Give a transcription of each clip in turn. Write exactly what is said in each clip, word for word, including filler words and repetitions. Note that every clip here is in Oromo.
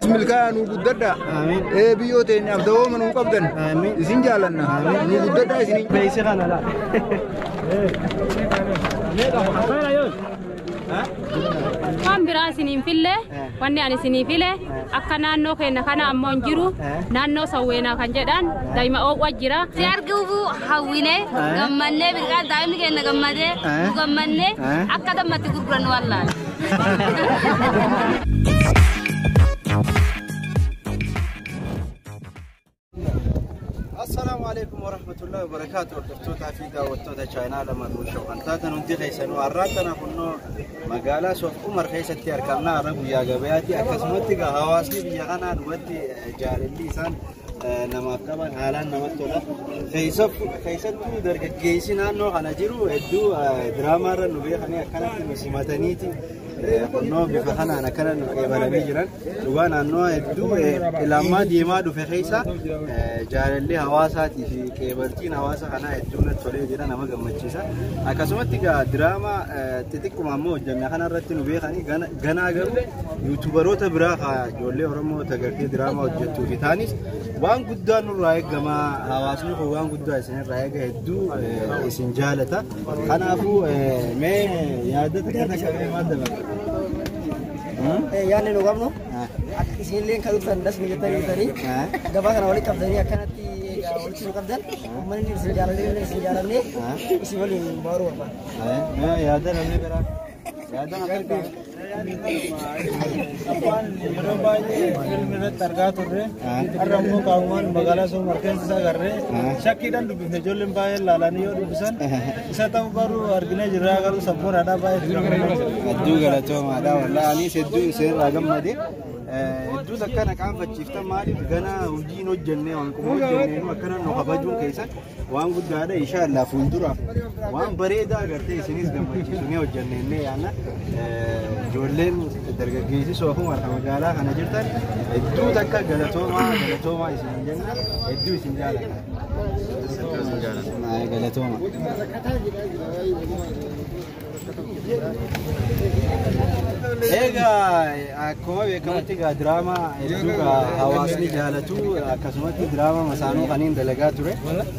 ملكا نوجددا إيه بيوتين أبدو من وقبضن إسين جالنا نوجددا إسين بيسي خانا لا Wan bira sinin fille wanni ani sinin fille akka naannoo keenya kana ammoo hin jiru naannoo sawweenaa kan jedhan daa'ima oowwa jira si arguu hawwine gammannee birqaa daa'imni keenya gammadee nu gammannee akka dammatti gurguran wallaan السلام عليكم ورحمة الله وبركاته. دكتور في دعوة تشاينا لما نوشوا أنتظر ننتهي خيسنا وعرّتنا كنا مقالة سوف أمر خيسة تركنا ربو يا جبياتي أكسمتك هواسي بيجانا نودي جال اللسان نما كمان حالان نما تولا خيسة خيسة تو درك جيسنا نو أنا جرو إدو دراما رنوبيا خني أكنا مسماتنيتي كنا بفخنا أنا كنا نقبل بيجران لوانا نو إدو لما ديما دو في خيسة جال اللي هواساتي في كبرتين هواسا خنا إدو نتولي جرا نما جمتشيسا أكسمتك دراما تتكو مامو جميع خنا رتنو بيا خني جنا جنا جرو يوتيوبروت براخا جولي ورمو تجرتي دراما وجتو في ثانيس وان قدان الرأي جما هواسني هو وان قدان سن الرأي جهدو إسنجالته أنا أبو ما يادت كذا كذا ما دبر يعني لو قامنو إسمين لين كذا تندس مية تاني تاني جبا كنا ولي كابدني أكنت ولي شو كابدن ومن نرسل جالني نرسل جالني إسمه لين بارو أبا ما يادت أنا برا يادت أنا Apaan yeroo baay'ee filmii targaa turre har'a immoo qaawwan magaalaa soo markeensa agarre shakkiidhaan dubbifne ijoolleen baay'ee laalanii yoo dubbisan isa ta'uu garuu arginee jirra garuu sabboon aadaa baay'ee hedduu galatoomaadha wallaahi anis hedduu isinirraa gammade hedduu akkana qaanfachiiftan maaliif gana hojiin hojjennee waan kuma hojjennee akkana nu kabajuun keessan waan guddaadha inshaallah fuulduraaf waan bareedaa agartee isinis gammachiisnee hojjennee yaana ijoolleen dargaggeessi soofuma harka magaalaa kana jirtan hedduu takka galatoomaa galatoomaa isin jenna hedduu isin jaalladha galatoomaa eega akkuma beekamutti gaa diraamaa hedduu gaa hawaasni jaalatu akkasumatti diraamaa masaanuu kaniin dalagaa ture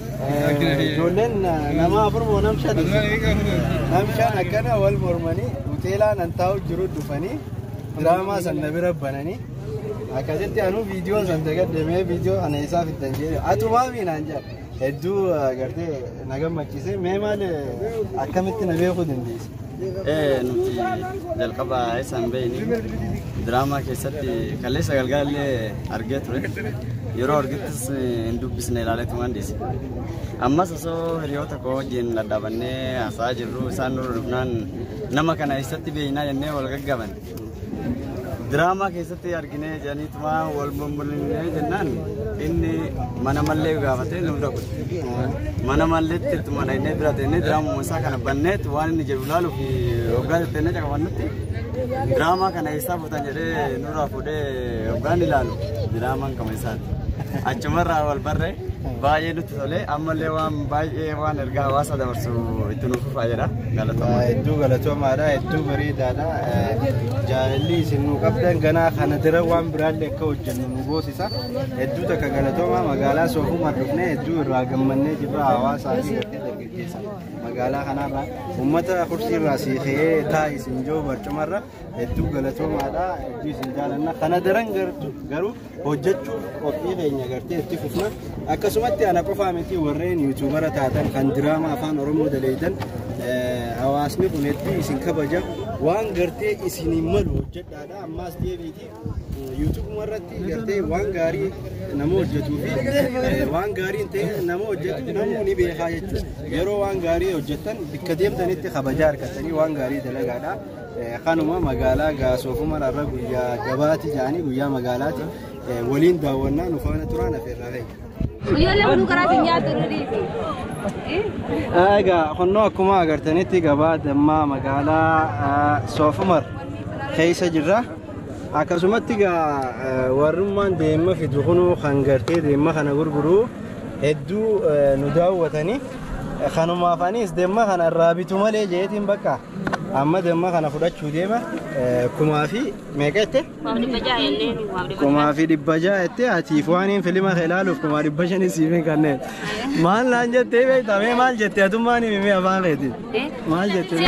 ijoolleen nama afur moo nam shan nam shan akkana wal mormanii hoteelaan an taa'u jiru dhufanii diraamaa san na bira bananii akkasitti anuu viidiyoo san tagaddeemee viidiyoo ana isaa fiddan jedhe atumaa miinaan jedha hedduu agartee na gammachiise mee maal akkamitti na beekuu dandeesse ee nuti jalqaba isaan beeyni diraamaa keessatti kaleessa galgaallee argee ture yeroo argittis hin dubbisne ilaaleetu mandisi ammas osoo hiriyoota koo wajjin dadhaabannee haasa'aa jirru isaan nurra dhufnaan nama kana eessatti beeynaa jennee wal gaggaban diraamaa keessatti arginee jedhaniituma wal mul'inee jennaan inni mana mallee gaafatee nu bira kutte mana malleetti ittuma dhaynee bira teennee diraamaa isaa kana banneet waan inni jedhu ilaaluu fi waggaa teennee caqafannutti diraamaa kana eessaa fuutan jedhee nurraa fuudhee waggaan ilaalu diraamaan kama isaati achumarraa wal barree baay'ee nutti tolee ammallee waan baay'ee waan ergaa hawaasa dabarsu itti nuuf fayyada galatoomaa hedduu galatoomaadha hedduu bareedaadha jaalalli isin nu qabdan ganaa kana dira waan biraallee akka hojjennu nu goosisa hedduu takka galatoomaa magaalaa soofuma dhufnee hedduu irraa gammannee jirra hawaasaa fi gartee dargaggeessa magaalaa kanarraa uummata kursiirraa siikee taa'e isin jiru barcumarra hedduu galatoomaadha hedduu isin jaalanna kana daran garuu hojjechuuf qophii keenya gartee itti fufna akkasumatti ana qofaa miti warreen yuutuubara taatan kan diraamaa afaan oromoo daleeydan hawaasni kun hedduu isin kabaja waan gartee isiniin malu hojjedhaadha ammaas deebiiti yuutuubuma irratti gartee waan gaarii nama hojjetuu fi waan gaarii ta'e nama hojjetu namuu ni beekaa jechuudha yeroo waan gaarii hojjettan bakka deemtanitti kabajaa argattanii waan gaarii dalagaadha kanuma magaalaa gaasofuma irra guyyaa gabaati jedhanii guyyaa magaalaati waliin daawwannaa nu faana turaan afeerraa ta'e egaa konnoo akkuma agartanitti gabaa dammaa magaalaa soofumar keessa jirra akkasumatti gaa warrummaan deemma fidu kunuu kan gartee deemma kana gurguruu hedduu nu daawwatanii kanumaaf anis deemma kana irraa bitu malee jeetiin bakka amma deemma kana fudhachuu deema kumaa fi meeqa jette? Kumaa fi dhibba ja'a jette atiif waan hin filima ilaaluuf kumaa dhibba shanii siif hin kanneen. Maal naan jettee beektaa mee maal jettee atummaan himee afaan keetiin? Maal jettee?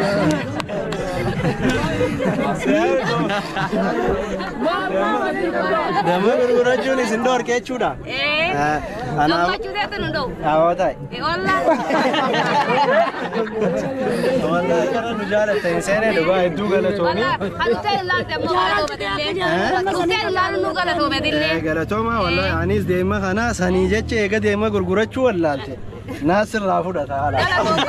Damma gurgurachuun isin dhoorke jechuudha? Gammachuu ta'e nu dha'u. Hawa ta'e. Wallah. Wallah kana nu jaalatta hin seenee dhugaa hedduu galatoomii. Hatu ta'e ilaalte ammoo galatoomatillee. Hatu ta'e ilaalu nu galatoomatillee. Galatooma wallah anis deema kana sanii jecha eega deema gurgurachuu wallaalte. Nasir raa fudhata haala.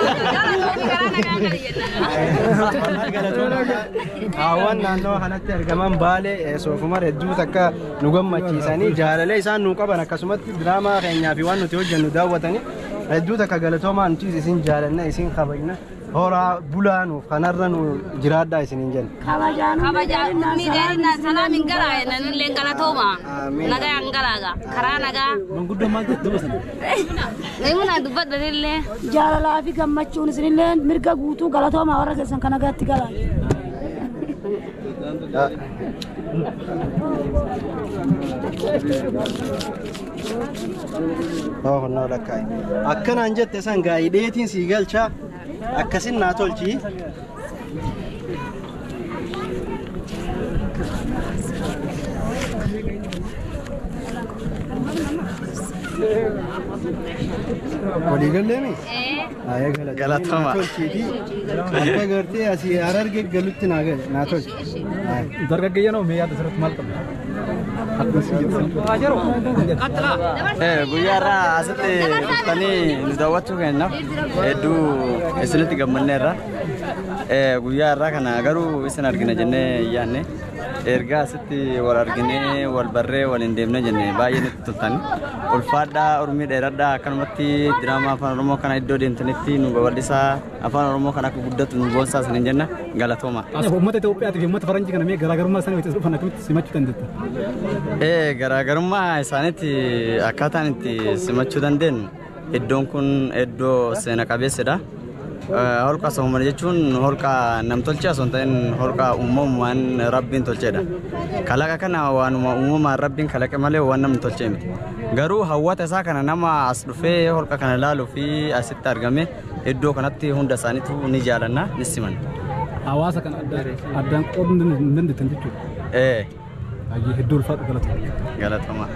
Hawwan naannoo kanatti argaman baalee soofumar hedduu takka nu gammachiisanii jaalala isaan nu qaban akkasumatti diraamaa keenyaa fi waan nuti hojjennu daawwatanii hedduu takka galatoomaa nuti isin jaalanna isin kabajna horaa bulaanuuf kanarra nu jiraadhaa isiniin jenna. Kabajaan miidhagina salaamin garaa nanillee galatooma. Nagaan garaaga karaa nagaa. Manguddoo maal dubbatan? Namoonni dubbatanillee. Jaalalaa fi gammachuun isinillee mirga guutuu galatooma warra keessan kan nagaatti galan. Oh no lakkai. Akkanaan jette san gaa'idheetiin sii galchaa akkasin naa tolchi. Walii galleemi? Ee. Galatama. Tolchiiti. Akka gartee asii Hararge galutti naa gal naa tolchi. Dargaggeeyyan oo mee yaada sirriitti maal qabna? Guyyaa irraa asitti dhuftanii nu daawwachuu keenyaaf hedduu isinitti gammanneerra. Guyyaa irraa kana garuu isin argina jennee yaadne erga asitti wal arginee wal barree waliin deemne jennee baay'ee nutti toltanii ulfaadhaa urmii dheeradhaa akkanumatti diraamaa afaan oromoo kana iddoo deemtanitti nu babal'isaa afaan oromoo kana akka guddatu nu boonsaa isiniin jenna galatooma. Uummata Itoophiyaatiif uummata faranjii kana mee garaagarummaa isaanii walitti dhufan akkamitti simachuu dandeetta? Ee garaagarummaa isaaniitti akkaataan itti simachuu dandeenyu iddoon kun iddoo seena qabeessadha. Holqa soomana jechuun holqa namtolchee osoo hin ta'in holqa uumamumaan rabbiin tolcheedha. Kalaqa kana waanuma uumamaan rabbiin kalaqe malee waan namni tolchee miti. Garuu hawwata isaa kana nama as dhufee holqa kana ilaaluu fi asitti argame iddoo kanatti hunda isaaniitu ni jaalanna ni siman. Hawaasa kana addaan qooduu hin dandeettan jechuudha. Ee. Baay'ee hedduu ulfaadhu galatoomaa. Galatoomaa.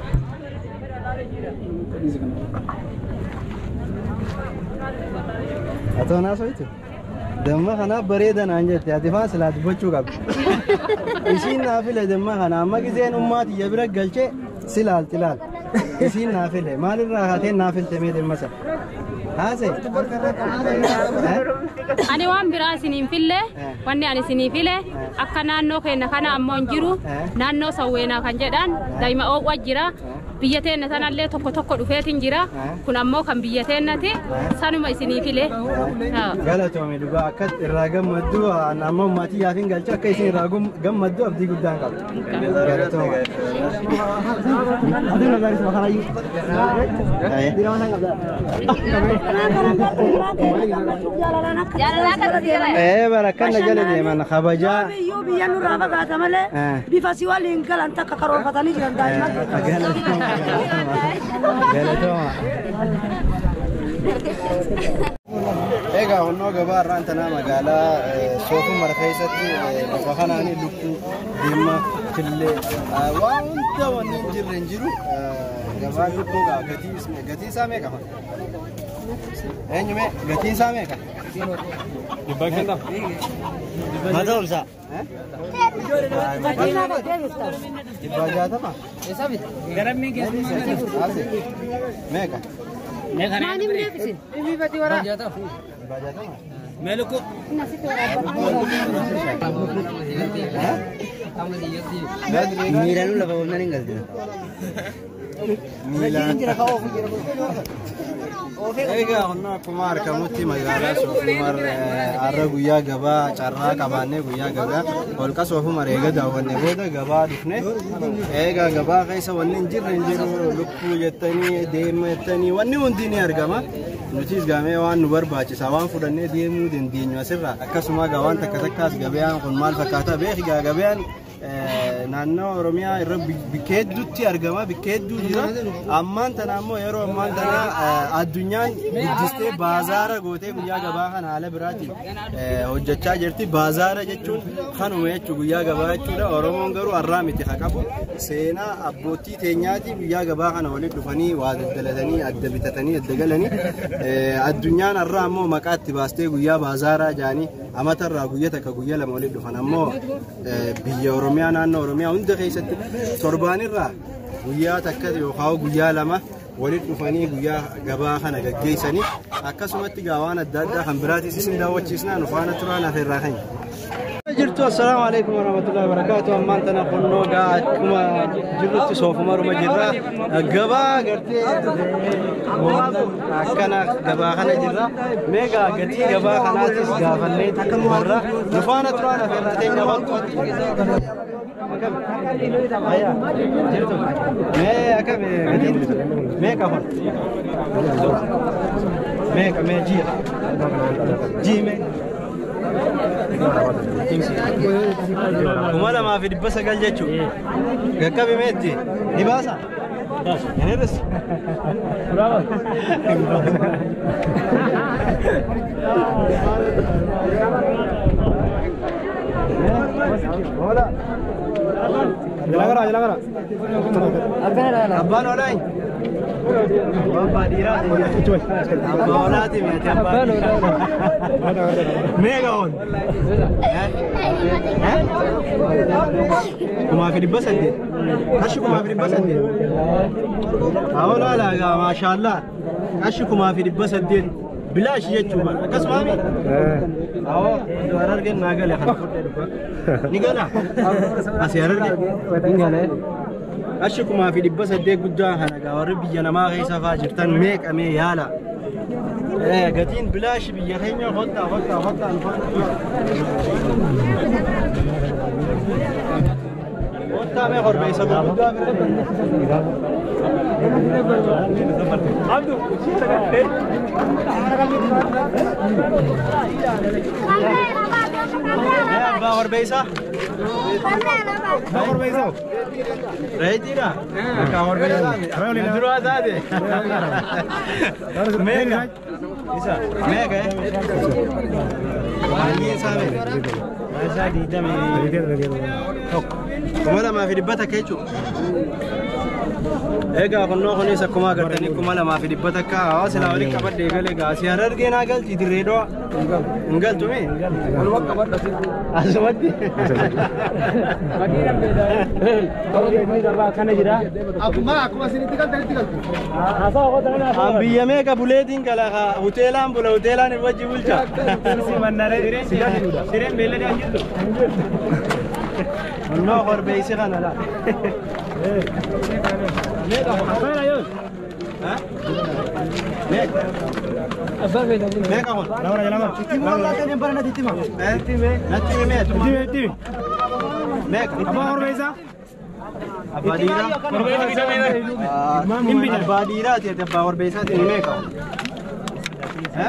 Atoo naa soitu damma kanaaf bareeda naan jette ati faan silaa dubbachuu qabdi. Isiin naa file damma kana amma giseen ummaati ya bira galchee silaalti laal. Isiin naa file maalirraa haateen naa filte mee damma sana. Haase. Ani waan biraa isiniin fille wanni ani isinii file akka naannoo keenya kana ammoo hin jiru naannoo sawweenaa kan jedhan daa'ima oowwa jira. Biyya teenya sanallee tokko tokko dhufeetiin jira kun ammoo kan biyya teenyati sanuma isinii file. Galatoome dhugaa akka irraa gammaddu amma ummaatii yaafin galcha akka isin irraa gammaddu abdii guddaan qabdu. Galatoome. Eh barakkanna jala deeman kabajaa. Biyyuu biyya nurraa fagaata malee bifa si waliin galan takka karoorfatanii jiran daa'imman. Egaa honnoo gabaa irraan tanaa magaalaa soofumar keessatti lafa kanaan lukkuu deemaa killee waan hunda wanni hin jirre hin jiru gabaan lukkuu gatii isaa meeqa? Eenyu mee gatiin isaa meeqa? Dhibbaa kennaaf. Mata olsaa? Dhibbaa jaatama? Garamni meeqa? Maani mreefisin? Imi bati wara. Dhibbaa jaatama? Meluku. Miilaan lafa humna hin galchina. Miilaan. Egaa kun akkuma argamutti magaalaa Soofumar har'a guyyaa gabaa carraa qabaannee guyyaa gabaa holqa Soofumar eega daawwanne booda gabaa dhufne egaa gabaa keessa wanni hin jirre hin jiru lukkuu jettanii deema jettanii wanni hundi ni argama. Nutis gaamee waan nu barbaachisa waan fudhannee deemuu dandeenyu asirra akkasuma gaa waan takka takkaas gabaan kun maal fakkaata beeki gaa gabaan naannoo Oromiyaa irra bikkeedduutti argama bikkeedduu jira ammaan tana ammoo yeroo ammaan tana addunyaan guddistee baazaara gootee guyyaa gabaa kana haala biraatiin hojjechaa jirti baazaara jechuun kanuma jechuu guyyaa gabaa jechuudha Oromoon garuu har'aa miti haa qabu seenaa abbootii teenyaati guyyaa gabaa kana walitti dhufanii waa daldalatanii adda bitatanii adda galanii addunyaan har'aa ammoo maqaa itti baastee guyyaa baazaaraa jaanii amatarraa guyyaa takka guyyaa lama walitti dhufan ammoo biyya Oromiyaa naannoo Oromiyaa hunda keessatti torbaanirraa guyyaa takka yookaan guyyaa lama walitti dhufanii guyyaa gabaa kana gaggeessanii akkasumatti gaawaan adda addaa kan biraatis isin daawwachiisnaa nu faana turaan afeerraa kan jirtu. Assalaamu alaikum warahmatullahi wabarakatuh. Ammaan tana qonnoo gaa akkuma jirrutti Soofumaruma jirra gabaa gartee akkana gabaa kana jirra meegaa gatii gabaa kanaatis gaafannee warra nu faana turaan afeerraa teenya wantooti. Mee akkami gatiin meeqa hon meeqa mee ji'a jiime kuma lamaa fi dhibba sagal jechuun gaqqabi meetti ni baasa hin hir'is hola jala gara jala gara abbaan olay abbaan dhiiraa abbaan olaati meeti abbaan meeqa on kumaa fi dhibba saddeet qashi kumaa fi dhibba saddeet haolaala gaa maashaallah qashi kumaa fi dhibba saddeet bilaash jechuudha akkasumaami awo arargeen naa gale kana fudhee dhufa ni gala asii arargeen ni gale qashi kumaa fi dhibba saddeet guddaa kana gaa warri biyya namaa keessa fa'aa jirtan meeqamee yaala gatiin bilaash biyya keenya hottaa hottaa hottaa hottaa mee horbeessa gurguddaa Abdu, Bawar Beisa? Bawar Beisa? Rehitira? Bawar Beisa? Dulu ada deh. Mega? Bisa? Mega ya? Ini sama. Masa di dalam ini. Tok. Kemana mah dibaca kecu? Egaa qonnoo kunis akkuma agartanii kuma lamaa fi dhibba takka hawaasa laa waliin qabadde eegalee gaasii harargee naa galchi dirreedoo hin galtume waluma qabadda asumatti kana jira akkuma akkuma isinitti galtanitti galtu an biyya meeqa buleetiin gala hoteelaan bula hoteelaan wajji bulcha simannaree sireen beelladee an jirtu qonnoo horbeeysi kana laa Mega, apa yun? Ha? Mega. Apa beda? Mega hon. Laura jalan. Timo lagi yang pernah ditimo. Eh, timo. Nanti me. Timo, timo. Mega. Apa horbeisa? Abadira. Horbeisa bisa me. Imbi abadira tiada apa horbeisa ini mega. Eh?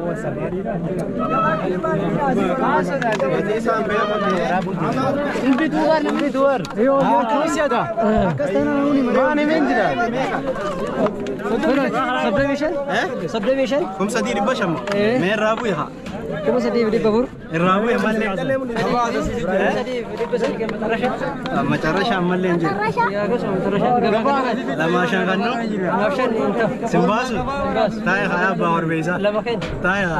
Imbi duar, imbi duar. Ah, kami ada. Mana menjira? Subdivision? Eh? Subdivision? Kum sadiri basham. Mer rabu ya. Kum sadiri babur? Rabu ya malle. Macarasha malle enjir. Lama shangano? Simbasu? Taya khaya bawar beisa. Taya.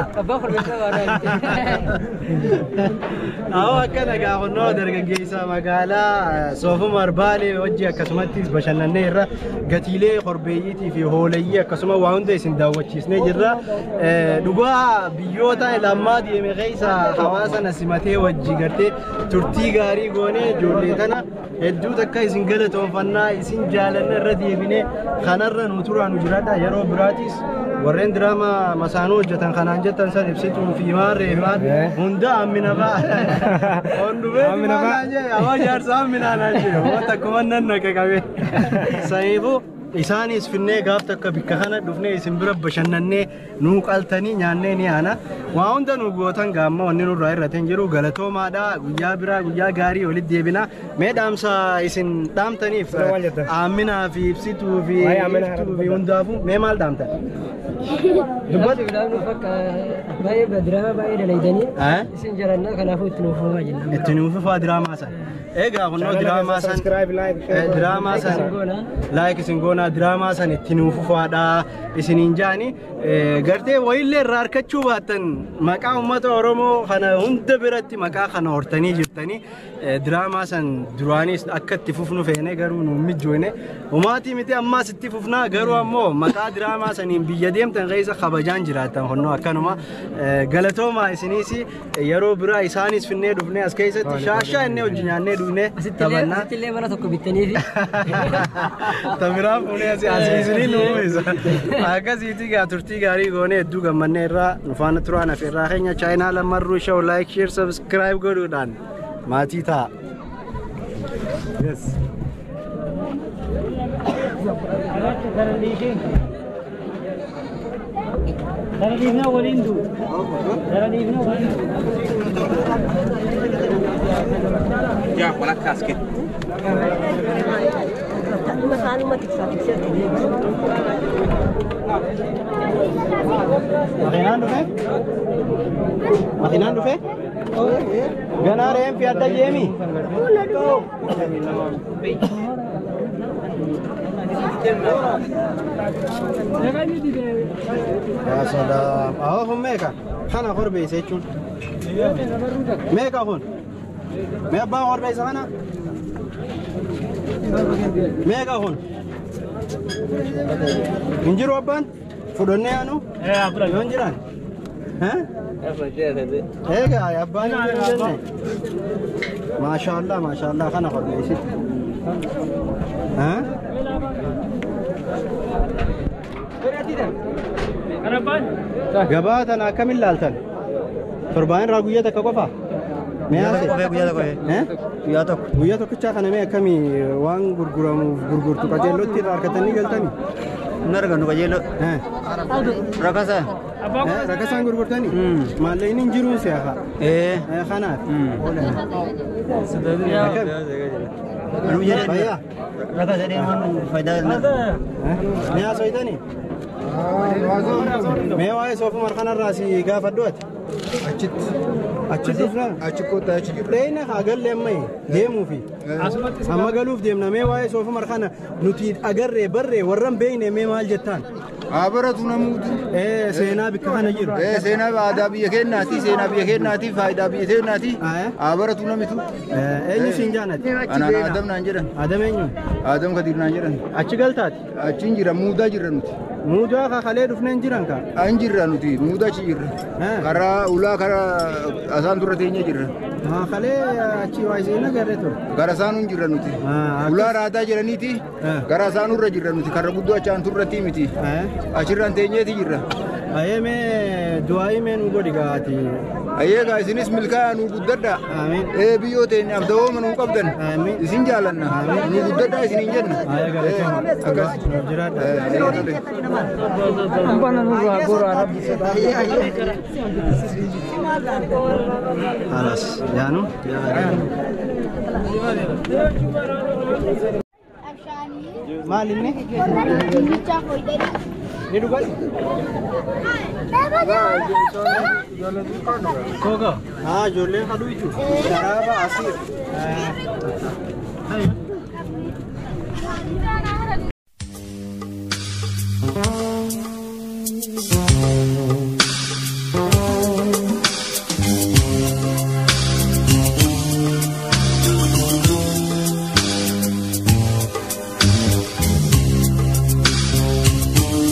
Awa kana ga qonnoo dargaggeessa magaalaa Soofumar Baalee wajji akkasumattis bashannanee irra gatiilee qorbeeyyiitii fi hooleyyii akkasuma waa hunda isin daawwachiisnee jirra. Dhugaa biyyoota lammaa deeme keessa hawaasa nasimatee wajji gartee turtii gaarii goonee ijoollee tana hedduu takka isin galatoonfannaa isin jaalanna irra deebinee kanarra nu turaan jiraadha yeroo biraatis warreen diraama masaanoo hojjetan kanaan jettan san ibsituu fi maarree maal hunda ammina ba'a hundubee ammina ba'a awwa jaarsa ammina naan jee wanta kumannan naqa qabe saniifuu isaanis finnee gaaf takka bikka kana dhufnee isin bira bashannannee nuu qaltanii nyaannee ni aana waa hunda nu gootan gaamma wanni nurraa irrateen jiru galatoomaadha guyyaa biraa guyyaa gaarii walitti deebina mee dhaamsa isin dhaamtaniif aaminaa fi ibsituu fi ibsituu fi hundaafuu mee maal dhaamtan? dubbatu bilaabnu fakka baay'ee badiraama baay'ee dalaydanii isin jarannaa kanaafuu itti nuufumaa jenna itti nuufufaa diraamaa san egaa kunoo diraamaa san diraamaa san laayik isin goonaa diraamaa san itti nuufufaadha isiniin jaani gartee wayillee irraa harkachuu baattan maqaa uummata Oromoo kana hunda biratti maqaa kana hortanii jirtanii diraamaa san duraanis akka itti fufnu feene garuu nu mijjoone umaatii miti ammaas itti fufnaa garuu ammoo maqaa diraamaa saniin biyya deemtan keessa kabajaan jiraattan kunoo akkanuma galatooma isiniis yeroo biraa isaanis finnee dhufnee as keessatti shaashaa innee hojii nyaannee dhufnee tapannaa asittillee mana tokko bittaniifi tabiraa fuunee asii asiisanii nuumisa akkasiitii gaa turtii gaarii goonee hedduu gammannee irraa nufaana turaan hafe irraa keenya chaayinaa lamarruu shoo laayik sheer sabskiraayib godhuudhaan maatii ta'a. Yes. Daraliifna waliin du. Daraliifna waliin du. Ya, wala kasket. Masaanuma tiksaa tikseetti Makinaan dhufe? Makinaan dhufe? Ganaa re'een fi adda jeemi? Ya salaam. Awwa kun meeqa? Kana korbeessa jechuun. Meeqa kun? Mee abbaan korbeessa kana? Meeqa kun? Hin jiru abbaan? Fudhannee aanu? Yoon jiran? Egaa abbaan hin jiru jenne? Maashaallah maashaallah kana korbeessi. Gabaa tana akkamiin laaltan? Torbaan irraa guyyaa takka qofa? Guyyaa tokko. Guyyaa tokkichaa kana mee akkamii waan gurguramuuf gurgurtu qajeellotti irraa harkatanii galtanii? Hin argannu qajeelloo. Rakasaan. Rakasaan gurgurtanii? Maalleen hin jiruun si'a? Kanaaf. Anu jedhee rakasa deemuun faayidaa kenna. Ni haasofitanii? Mee waa'ee soofuma kanarraa si gaafadhu ati? Achitti. Achitti dhufnaa? Achi kottaa achi jiru. Dheeyna haa galle ammai deemuufi. Amma galuuf deemna mee waa'ee soofuma kana nuti agarree barree warran beeyne mee maal jettaan? Haa baratu namuutu. Seenaa bikka kana jiru. Seenaa aadaa biyya keenyaati seenaa biyya keenyaati faayidaa biyya keenyaati. Haa baratu namitu. Eenyu siin jaanati? Anaan Adam naan jedhan. Adam eenyu? Adam Kadir naan jedhan. Achi galtaati? Achiin jira muudaa jirra nuti. Muudaa kakalee dhufneen jiran ka? An jirra nuti muudaa achi jirra. Karaa ulaa karaa asaan turre teenyee jirra. Kalee achi waa isheen agarree ture. Gara isaanuun jirra nuti. Ulaa raadaa jiraniiti. Gara isaanurra jirra nuti karra guddoo achaan turratti miti. Achirraan teenyeeti jirra. Ayee mee du'aayii mee nu godhi gaati. Ayee gaa isinis milkaa'aa nu guddadha. Ee biyyoo teenyaaf dawooma nu qabdan. Isin jaalanna. Nu guddadha isiniin jenna. Akkas jiraadha. Abbaan nurraa goraa rabbi Halas, jaanu. Maal inni? Ni dhugaati? Kooka? Haa, ijoolleen haduu jechuudha. Sharaaba asiir.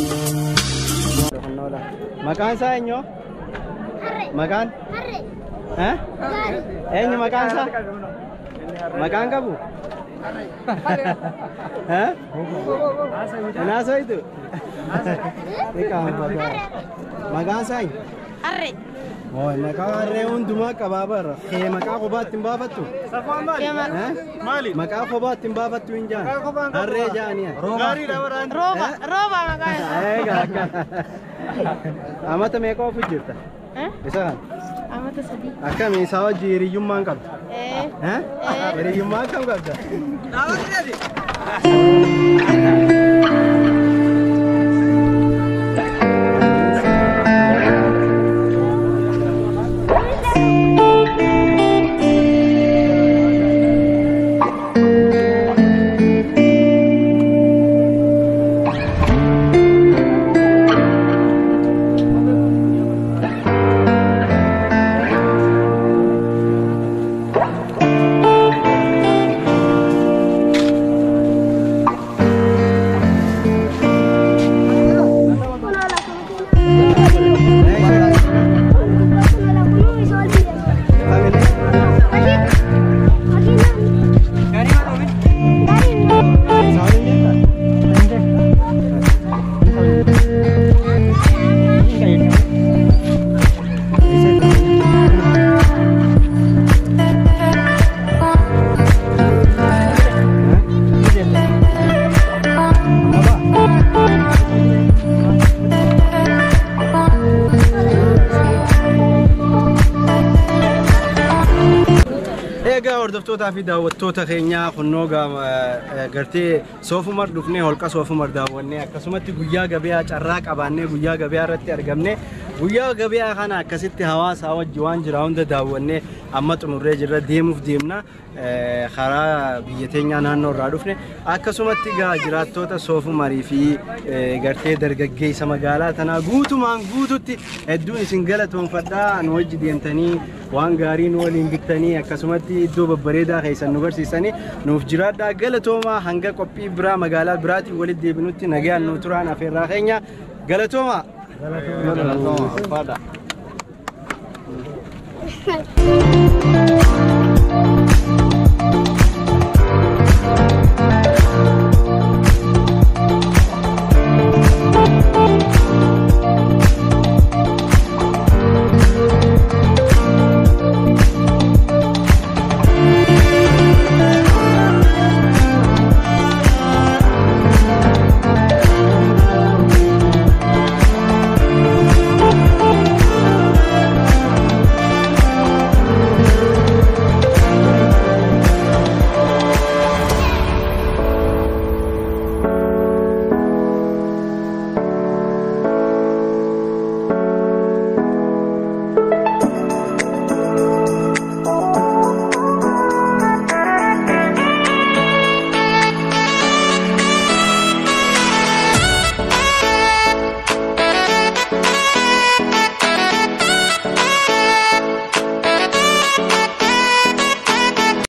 Makan saya nyo? Makan? ها أين مكان سا مكان كابو ها أنا سويتو مكان ساي Arre. Oh, maka reun duma kababar. Ke maka khobat timbafattu. Safwan mali. Mali. Maka khobat timbafattu injan. Arre janiya. Gari dawaran. Roba, roba makan. Eh, gak. Amata meko fujirta. Eh? Bisa. Amata sedih. Akka me sawa jiri yumman kab. Eh. Eh? Jiri yumman kam kabda. Dawan jadi. hordoftoota fi daawwattoota keenya kunnoo gartee soofumar dhufnee holqa soofumar daawwannee akkasumatti guyyaa gabiyaa carraa qabaannee guyyaa gabiyaa irratti argamne guyyaa gabiyaa kana akkasitti hawaasa wajji waan jira hunda daawwannee amma xumurree jirra deemuuf deemna karaa biyya teenya naannoo irraa dhufne akkasumatti gaa jiraattoota soofumarii fi gartee dargaggeessa magaalaa tanaa guutumaan guututti hedduun isin galatoonfadhaa nu wajji deemtanii waan gaarii nu waliin bittanii akkasumatti iddoo babbareedaa keessan nu barsiisanii nuuf jiraadhaa galatoomaa hanga qophii biraa magaalaa biraatiin walitti deebinutti nagaan nu turaan afeerraa keenya galatoomaa galatoomaa